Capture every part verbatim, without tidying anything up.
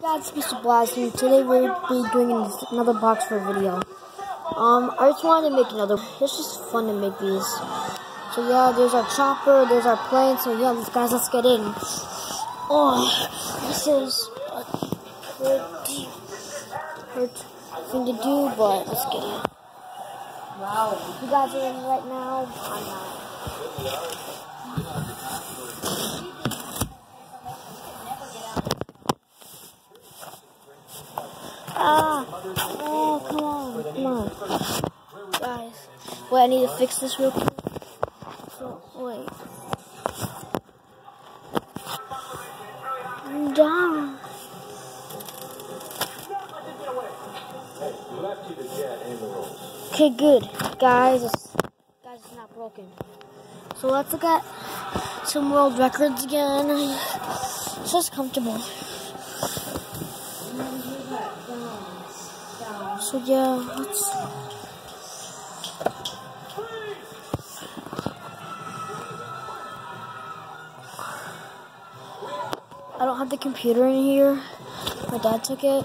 Guys, Mister Blast, and today we'll be doing another box for video. Um, I just wanted to make another. It's just fun to make these. So yeah, there's our chopper, there's our plane. So yeah, guys, let's get in. Oh, this is a pretty hurt thing to do, but let's get in. Wow, you guys are in right now. I'm not. Ah, oh, come on, come on. Guys, wait, I need to fix this real quick. So, wait. I'm down. Okay, good. Guys, it's, guys, it's not broken. So let's look at some world records again. It's just comfortable. So yeah, let's I don't have the computer in here. My dad took it.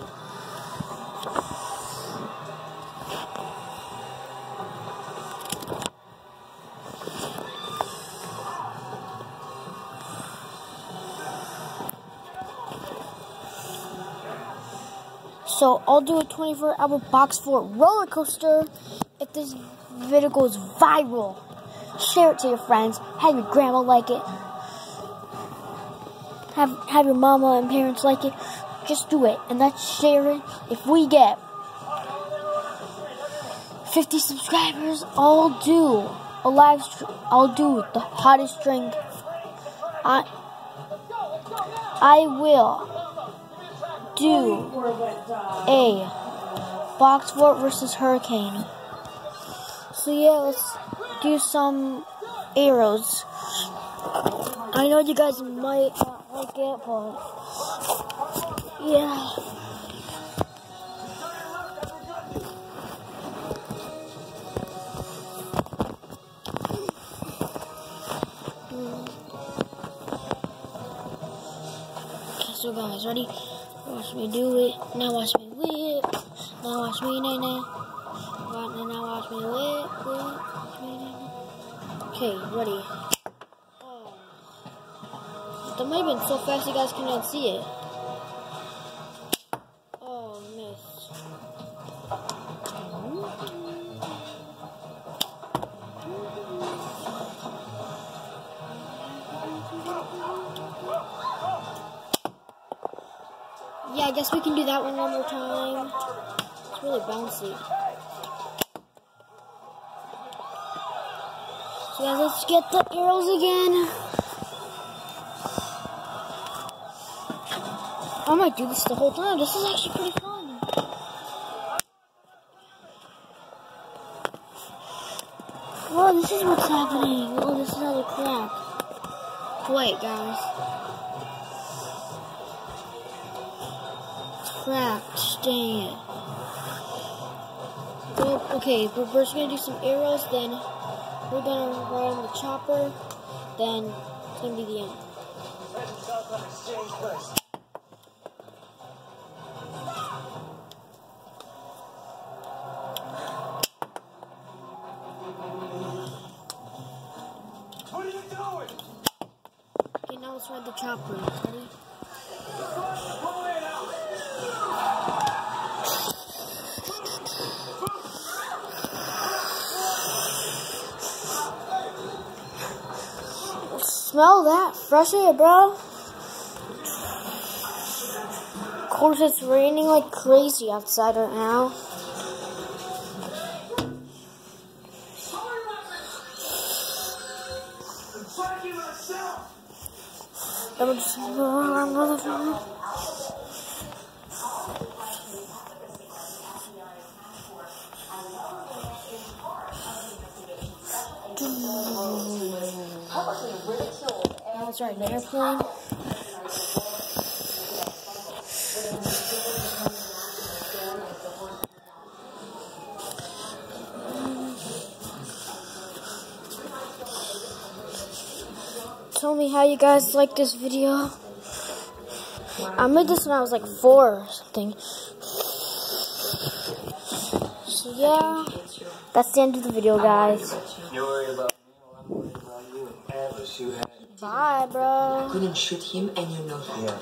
So I'll do a twenty-four hour box for roller coaster if this video goes viral. Share it to your friends. Have your grandma like it. Have have your mama and parents like it. Just do it and let's share it. If we get fifty subscribers, I'll do a live stream. I'll do the hottest drink. I I will do a box fort versus hurricane. So yeah, let's do some arrows. I know you guys might not like it, but yeah. Okay, so guys, ready? Watch me do it. Now watch me whip. Now watch me nay nay. Now watch me whip, whip. Okay, ready. Oh. That might have been so fast you guys couldn't see it. Oh, missed. Yeah, I guess we can do that one one more time. It's really bouncy. So guys, let's get the arrows again. I might do this the whole time. This is actually pretty fun. Whoa, this is what's happening. Oh, this is how they crack. Wait, guys. Cracked. Dang it. Well, okay, we're first gonna do some arrows, then we're gonna ride on the chopper, then it's gonna be the end. What are you doing? Okay, now let's ride the chopper. Ready? Smell that fresh air, bro. Of course, it's raining like crazy outside right now. That would just another one. Oh, sorry, the airplane. Tell me how you guys like this video. I made this when I was like four or something. So yeah, that's the end of the video, guys. You worry about me, I'm worried about you. Alice, you had. Bye, bro. Couldn't shoot him and you know. Yeah.